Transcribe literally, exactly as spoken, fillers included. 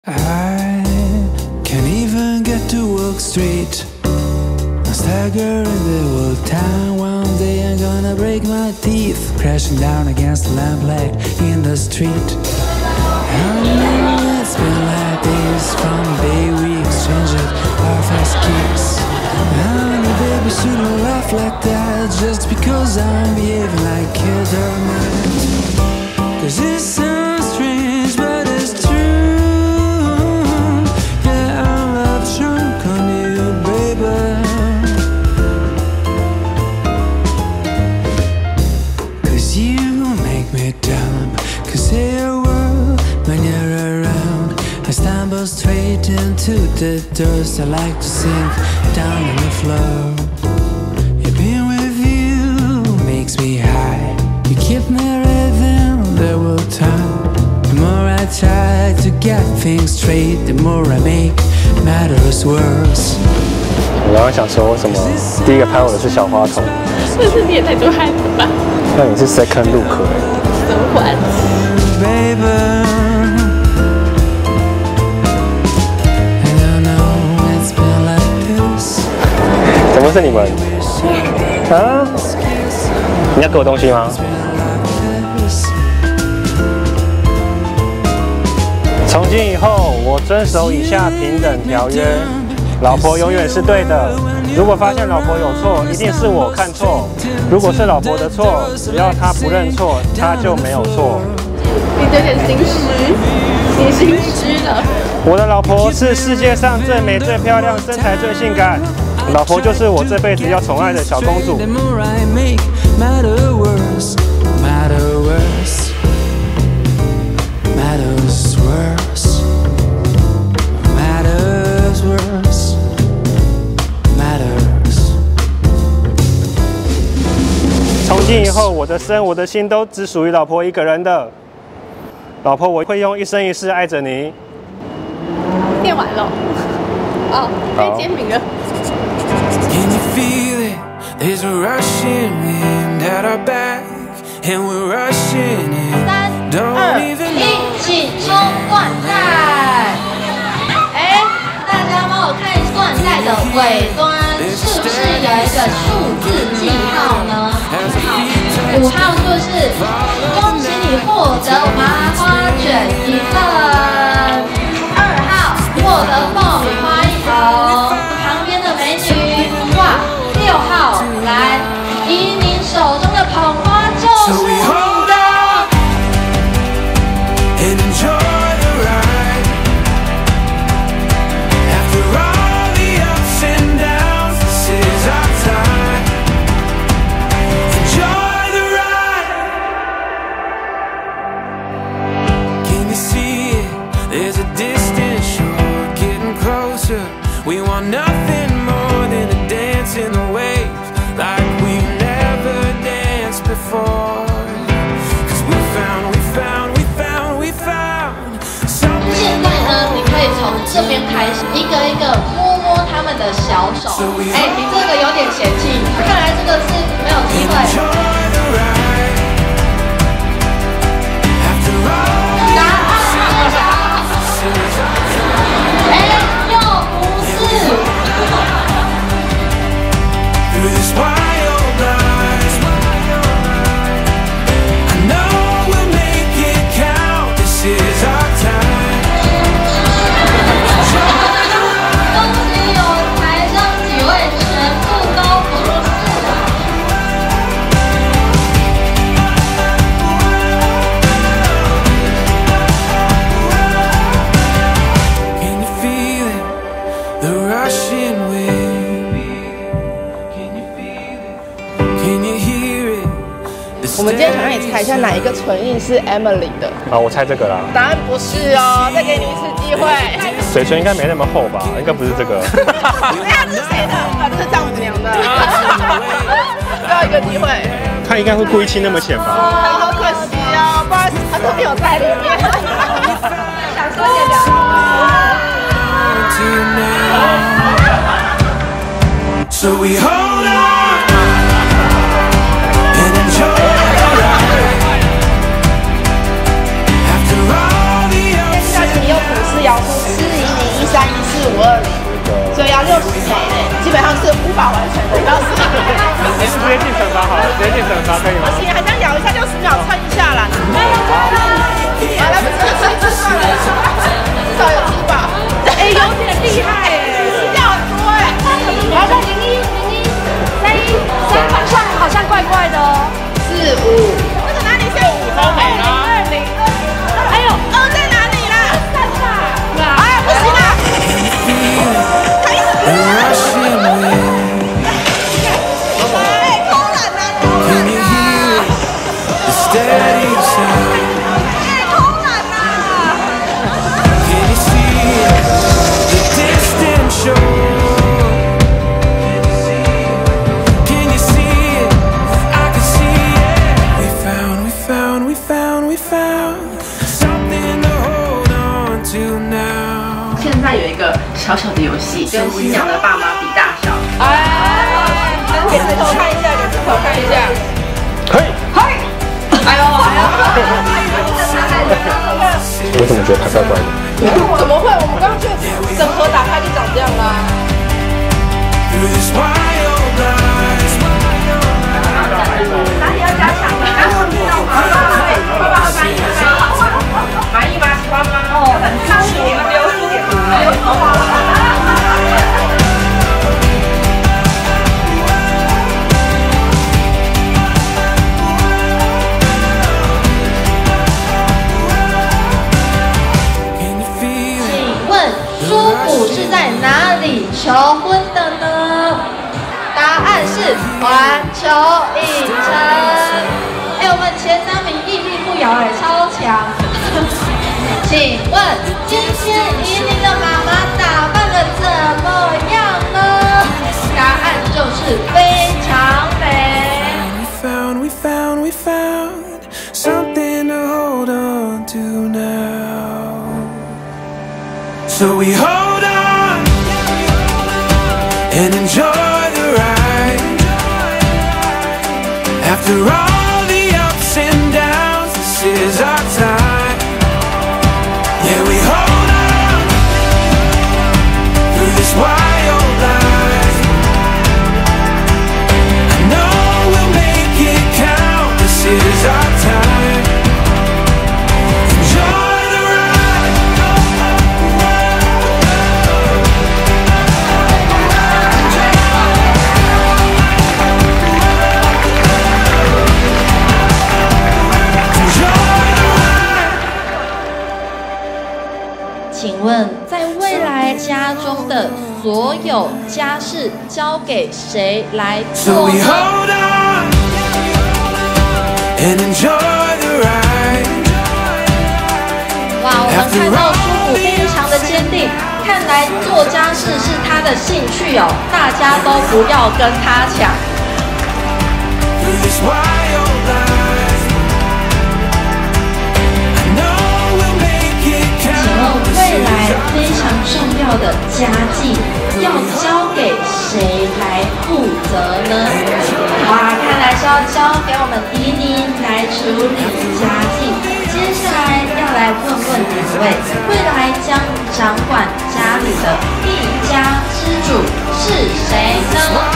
I can't even get to work straight. I stagger in the old town. One day I'm gonna break my teeth, crashing down against the lamplight in the street. I know it's been like this from the day we exchanged our first kiss. Honey, baby, shouldn't laugh like that just because I'm behaving like a doormat. Cause it sounds strange, but it's true. Yeah, I'm love drunk on you, baby. Cause you make me dumb. Cause your world, when you're around, I stumble straight into the dust. I like to sink down on the floor. Yeah, being with you makes me high. You keep me living the world time. The more I try to get things straight, the more I make matters worse. 我刚刚想说，为什么第一个拍我的是小花童？ 这是你也太多害了吧？ 那你是 second look 哎、欸。 什么玩？ 怎么是你们？啊？你要给我东西吗？从今以后，我遵守以下平等条约：老婆永远是对的。如果发现老婆有错，一定是我看错。如果是老婆的错，只要她不认错，她就没有错。 你有点心虚，你心虚了。 我的老婆是世界上最美、最漂亮、身材最性感。 老婆就是我这辈子要宠爱的小公主。从今以后，我的身、我的心都只属于老婆一个人的。老婆，我会用一生一世爱着你。 念完了，哦，可以签名了。 Can you feel it? There's a rushing wind at our back, and we're rushing in. 三、二、一，起冲灌带！哎，大家帮我看灌带的尾端是不是有一个数字记号呢？五号数是恭喜你获得麻花卷一份，二号获得爆米花一桶，旁边的美女。 六号来，以您手中的捧花就是你的。 In the waves like we've never danced before. Cause we found, we found, we found, we found something. 现在呢，你可以从这边开始，一个一个摸摸他们的小手。哎，你这个有点嫌弃，看来这个是没有机会。答案是啥？哎，又不是。 Through this wild life, I know we'll make it count. This is our time. 恭喜有台上几位全部都不是。 Can you feel it? The rushing wind. Can you hear it? 我们今天想让你猜一下哪一个唇印是 Emily 的。 好，我猜这个啦。 答案不是哦，再给你一次机会。 嘴唇应该没那么厚吧？应该不是这个。 那这是谁的？啊，这是丈母娘的。最后一个机会。 他应该会故意亲那么浅吧？ 好可惜哦，不好意思，他都没有在里面。想说也聊。 So we hold on. 现在你又不是姚书五二零，所以要六十枚呢，基本上是无法完成的，告诉你。 直接进惩罚好了，直接进惩罚可以吗？ 不行，还这样咬一下，六十秒撑一下啦。好，来不及了，吃一吃算了，至少有吃饱。哎，有点厉害哎，吃掉很多哎。 我要在零一零一三一三好像好像怪怪的哦。 四五，那个哪里是五？ 二零二零二，哎呦， 二在哪里啦？ 三吧。 哎，不行啦，开始不行。哎，偷懒啊，偷懒啊！ Steady sound. 哎，偷懒啊！ Can you see the distant shore? Can you see it? I can see it. We found, we found, we found, we found something to hold on to now. 现在有一个小小的游戏，跟新娘的爸妈比大小。哎，给石头看一下，给石头看一下。 可以。 嘿，哎呦，哎呦！ 我怎么觉得他怪怪的？ 怎么会？我们刚刚就整盒打开就长这样啦。 Through this wild life. 哪里要加强吗？爸爸会翻译吗？满意吗？喜欢吗？哦，很舒服。你们没有输点吗？没有头发。 舒服是在哪里求婚的呢？答案是环球影城。哎，我们前三名屹立不摇，哎，超强。请问今天怡宁的妈妈打扮的怎么样呢？答案就是非常美。 We found, we found, we found something to hold on to now. So we hold on and enjoy the ride. After all the ups and downs, this is our time. Yeah, we hold on through this wild life. I know we'll make it count. This is our time. Enjoy the ride. 请问，在未来家中的所有家事交给谁来 So 做 we 呢？ hold on and enjoy the ride. 哇，我们看到舒服非常的坚定，看来做家事是他的兴趣哦，大家都不要跟他抢。 Through this wild life. I know we'll make it 请 count. 问未来非常重要的家计要交给谁来负责呢？哇，看来是要交给我们怡宁来处理家计。接下来要来问问两位，未来将掌管家里的一家之主是谁呢？